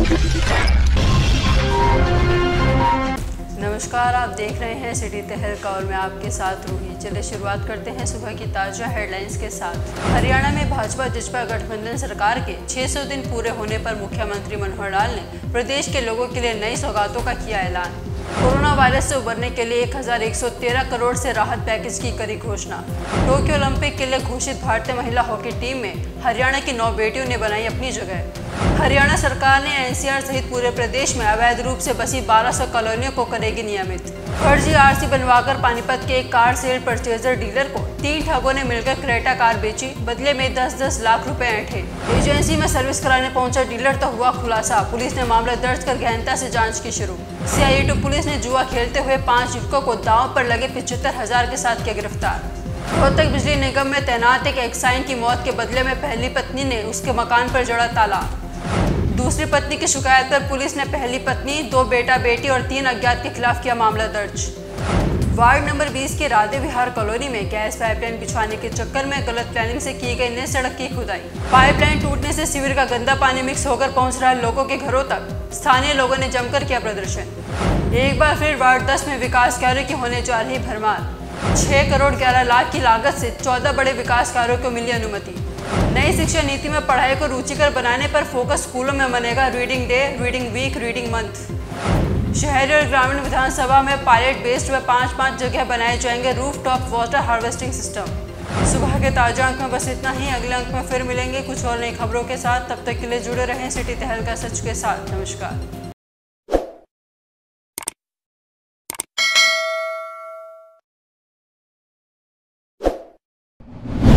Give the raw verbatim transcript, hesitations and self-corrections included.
नमस्कार, आप देख रहे हैं सिटी तहलका और मैं आपके साथ रूही। चलिए शुरुआत करते हैं सुबह की ताज़ा हेडलाइंस के साथ। हरियाणा में भाजपा जसपा गठबंधन सरकार के छह सौ दिन पूरे होने पर मुख्यमंत्री मनोहर लाल ने प्रदेश के लोगों के लिए नई सौगातों का किया ऐलान। कोरोना वायरस से उबरने के लिए एक हज़ार एक सौ तेरह करोड़ से राहत पैकेज की करी घोषणा। टोक्यो ओलंपिक के लिए घोषित भारतीय महिला हॉकी टीम में हरियाणा की नौ बेटियों ने बनाई अपनी जगह। हरियाणा सरकार ने एनसीआर सहित पूरे प्रदेश में अवैध रूप से बसी बारह सौ कॉलोनियों को करेगी नियमित। फर्जी आरसी बनवाकर पानीपत के एक कार सेल परचेजर डीलर को तीन ठगों ने मिलकर क्रेटा कार बेची, बदले में दस दस लाख रुपए ऐंठे। एजेंसी में सर्विस कराने पहुंचा डीलर तो हुआ खुलासा। पुलिस ने मामला दर्ज कर गहनता से जांच की शुरू। सीआईए टू पुलिस ने जुआ खेलते हुए पांच युवकों को दांव पर लगे पिछहत्तर हजार के साथ किया गिरफ्तार। रोहतक बिजली निगम में तैनात एक एक्साइन की मौत के बदले में पहली पत्नी ने उसके मकान पर जड़ा ताला। दूसरी पत्नी की शिकायत पर पुलिस ने पहली पत्नी, दो बेटा बेटी और तीन अज्ञात के खिलाफ किया मामला दर्ज। वार्ड नंबर बीस के राधे विहार कॉलोनी में गैस पाइपलाइन बिछवाने के चक्कर में गलत प्लानिंग से की गई नई सड़क की खुदाई। पाइपलाइन टूटने से सीवर का गंदा पानी मिक्स होकर पहुंच रहा है लोगों के घरों तक। स्थानीय लोगों ने जमकर किया प्रदर्शन। एक बार फिर वार्ड दस में विकास कार्य की होने जा रही भरमार। छह करोड़ ग्यारह लाख की लागत से चौदह बड़े विकास कार्यों को मिली अनुमति। नई शिक्षा नीति में पढ़ाई को रुचिकर बनाने पर फोकस। स्कूलों में मनेगा reading day, reading week, reading month. शहरी और ग्रामीण विधानसभा में पायलट बेस्ड में पाँच पाँच जगह बनाए जाएंगे roof top water harvesting system. सुबह के ताजा अंक में बस इतना ही। अगले अंक में फिर मिलेंगे कुछ और नई खबरों के साथ। तब तक के लिए जुड़े रहें सिटी तहलका सच के साथ। नमस्कार।